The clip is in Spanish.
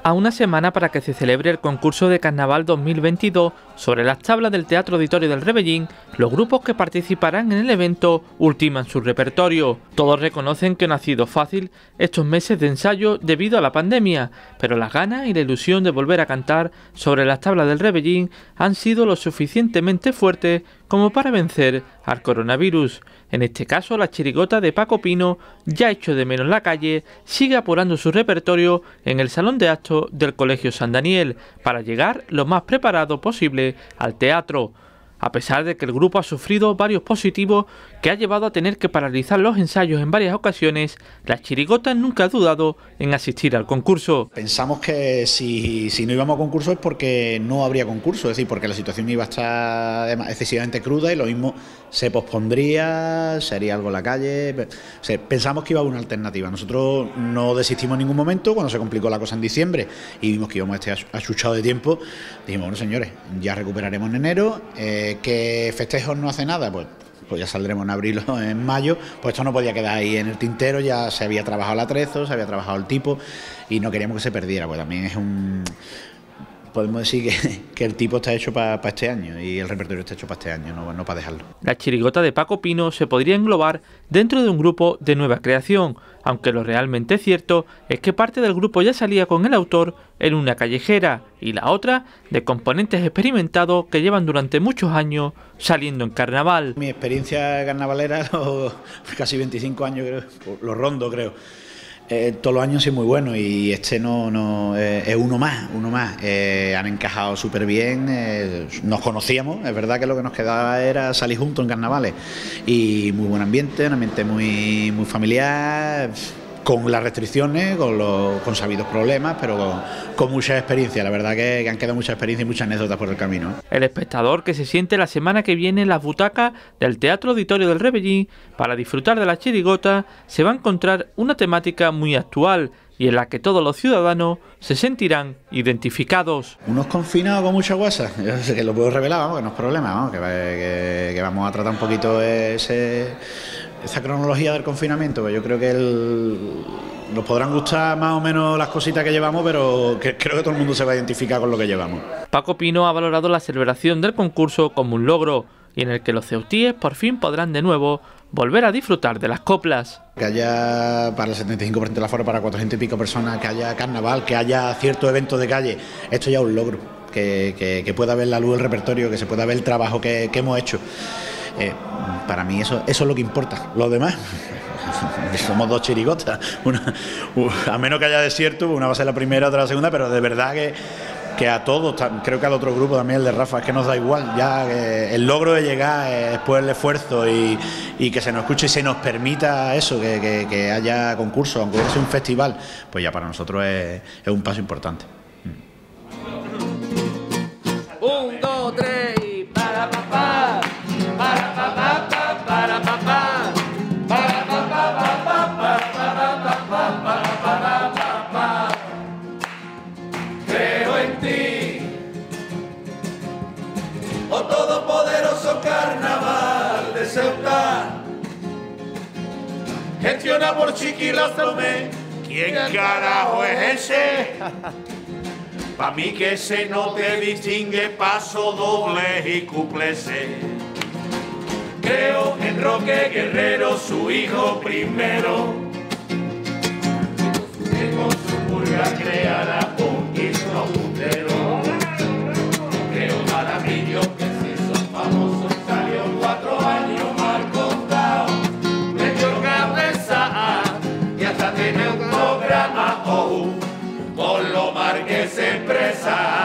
A una semana para que se celebre el concurso de Carnaval 2022 sobre las tablas del Teatro Auditorio del Rebellín, los grupos que participarán en el evento ultiman su repertorio. Todos reconocen que no ha sido fácil estos meses de ensayo debido a la pandemia, pero las ganas y la ilusión de volver a cantar sobre las tablas del Rebellín han sido lo suficientemente fuertes como para vencer al coronavirus. En este caso, la chirigota de Paco Pino, ya hecho de menos la calle, sigue apurando su repertorio en el salón de actos del Colegio San Daniel para llegar lo más preparado posible al teatro. A pesar de que el grupo ha sufrido varios positivos que ha llevado a tener que paralizar los ensayos en varias ocasiones, la chirigota nunca ha dudado en asistir al concurso. Pensamos que si no íbamos a concurso es porque no habría concurso, es decir, porque la situación iba a estar excesivamente cruda y lo mismo se pospondría, sería algo en la calle. O sea, pensamos que iba a haber una alternativa. Nosotros no desistimos en ningún momento. Cuando se complicó la cosa en diciembre y vimos que íbamos a estar achuchados de tiempo, dijimos, bueno señores, ya recuperaremos en enero. ¿Qué festejos no hace nada? Pues ya saldremos en abril o en mayo. Pues esto no podía quedar ahí en el tintero, ya se había trabajado el atrezo, se había trabajado el tipo y no queríamos que se perdiera, pues también es un... Podemos decir que el tipo está hecho para este año y el repertorio está hecho para este año, no para dejarlo. La chirigota de Paco Pino se podría englobar dentro de un grupo de nueva creación, aunque lo realmente cierto es que parte del grupo ya salía con el autor en una callejera y la otra de componentes experimentados que llevan durante muchos años saliendo en carnaval. Mi experiencia carnavalera, casi 25 años creo, lo rondo creo. Todos los años sí muy bueno y este no es uno más. Han encajado súper bien, nos conocíamos, es verdad que lo que nos quedaba era salir juntos en carnavales y muy buen ambiente, un ambiente muy familiar, con las restricciones, con sabidos problemas, pero con mucha experiencia. La verdad que han quedado mucha experiencia y muchas anécdotas por el camino. El espectador que se siente la semana que viene en las butacas del Teatro Auditorio del Rebellín para disfrutar de la chirigota se va a encontrar una temática muy actual y en la que todos los ciudadanos se sentirán identificados. Unos confinados con mucha guasa, que lo puedo revelar, vamos, que no es problema, vamos, que vamos a tratar un poquito esa cronología del confinamiento, pues yo creo que nos podrán gustar más o menos las cositas que llevamos, pero creo que todo el mundo se va a identificar con lo que llevamos. Paco Pino ha valorado la celebración del concurso como un logro y en el que los ceutíes por fin podrán de nuevo volver a disfrutar de las coplas. Que haya para el 75% de la aforo, para 400 y pico personas, que haya carnaval, que haya ciertos eventos de calle, esto ya es un logro, que pueda ver la luz del repertorio, que se pueda ver el trabajo que hemos hecho. Para mí eso es lo que importa. Lo demás, somos dos chirigotas. A menos que haya desierto, una va a ser la primera, otra la segunda, pero de verdad que a todos, creo que al otro grupo también, el de Rafa, es que nos da igual. Ya el logro de llegar, después el esfuerzo y que se nos escuche y se nos permita eso, que haya concursos, aunque sea un festival, pues ya para nosotros es un paso importante. 1, 2, 3 y para papá. Creo en ti, oh todopoderoso carnaval de Ceuta, gestiona por Chiquilastome. ¿Quién carajo es ese? Pa' mí que se no te distingue paso doble y cuplese. Creo en Roque Guerrero, su hijo primero, que con su purga creará un himno puntero. Creo Maravilla, que se hizo famoso, salió 4 años mal contado, metió cabeza y hasta tiene un programa con lo Marqués Empresa.